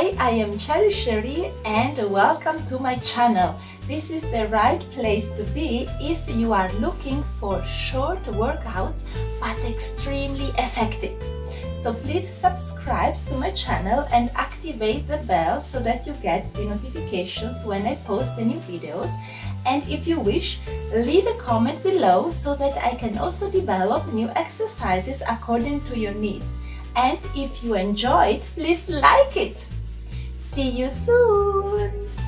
Hi, I am Cherry Sherry and welcome to my channel. This is the right place to be if you are looking for short workouts but extremely effective. So please subscribe to my channel and activate the bell so that you get the notifications when I post the new videos. And if you wish, leave a comment below so that I can also develop new exercises according to your needs. And if you enjoyed, please like it. See you soon!